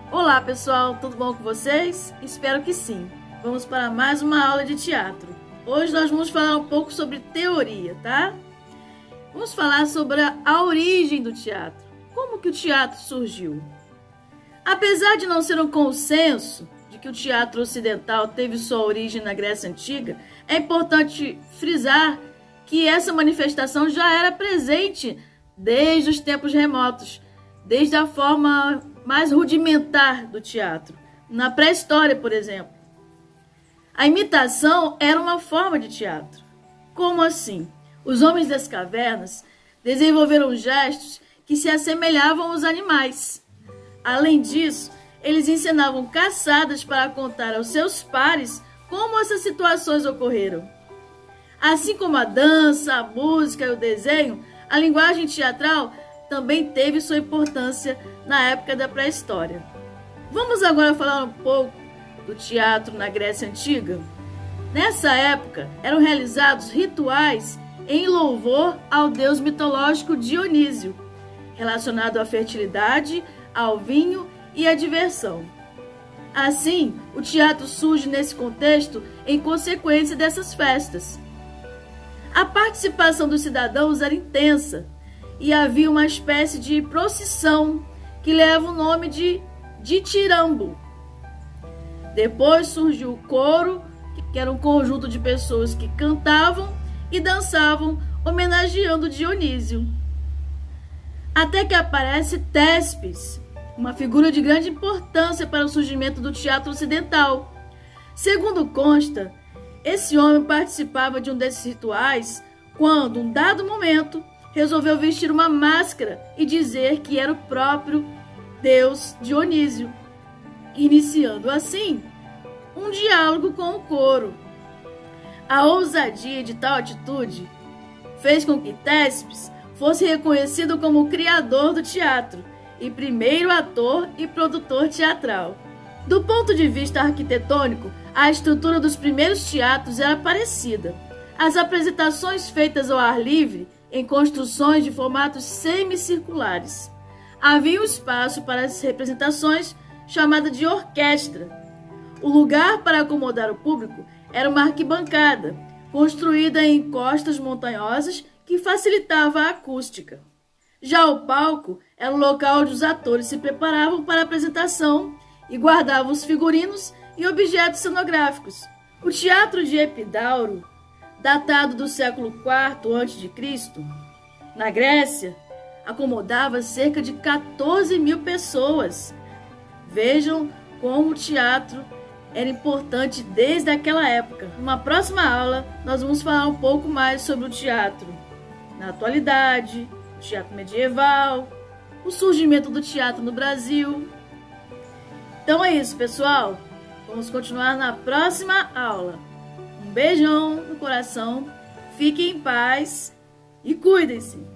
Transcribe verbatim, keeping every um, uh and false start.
Olá pessoal, tudo bom com vocês? Espero que sim. Vamos para mais uma aula de teatro. Hoje nós vamos falar um pouco sobre teoria, tá? Vamos falar sobre a, a origem do teatro. Como que o teatro surgiu? Apesar de não ser um consenso de que o teatro ocidental teve sua origem na Grécia Antiga, é importante frisar que essa manifestação já era presente desde os tempos remotos, desde a forma mais rudimentar do teatro, na pré-história, por exemplo. A imitação era uma forma de teatro. Como assim? Os homens das cavernas desenvolveram gestos que se assemelhavam aos animais. Além disso, eles ensinavam caçadas para contar aos seus pares como essas situações ocorreram. Assim como a dança, a música e o desenho, a linguagem teatral também teve sua importância na época da pré-história. Vamos agora falar um pouco do teatro na Grécia Antiga. Nessa época, eram realizados rituais em louvor ao deus mitológico Dionísio, relacionado à fertilidade, ao vinho e à diversão. Assim, o teatro surge nesse contexto em consequência dessas festas. A participação dos cidadãos era intensa e havia uma espécie de procissão que leva o nome de ditirambo. Depois surgiu o coro, que era um conjunto de pessoas que cantavam e dançavam homenageando Dionísio. Até que aparece Téspis, uma figura de grande importância para o surgimento do teatro ocidental. Segundo consta, esse homem participava de um desses rituais quando, em um dado momento, resolveu vestir uma máscara e dizer que era o próprio deus Dionísio, iniciando assim um diálogo com o coro. A ousadia de tal atitude fez com que Téspis fosse reconhecido como o criador do teatro e primeiro ator e produtor teatral. Do ponto de vista arquitetônico, a estrutura dos primeiros teatros era parecida. As apresentações feitas ao ar livre em construções de formatos semicirculares. Havia um espaço para as representações chamada de orquestra. O lugar para acomodar o público era uma arquibancada, construída em encostas montanhosas que facilitava a acústica. Já o palco era o local onde os atores se preparavam para a apresentação e guardavam os figurinos e objetos cenográficos. O teatro de Epidauro, datado do século quarto antes de Cristo, na Grécia, acomodava cerca de quatorze mil pessoas. Vejam como o teatro era importante desde aquela época. Numa próxima aula, nós vamos falar um pouco mais sobre o teatro na atualidade, o teatro medieval, o surgimento do teatro no Brasil. Então é isso, pessoal. Vamos continuar na próxima aula. Um beijão no coração, fiquem em paz e cuidem-se!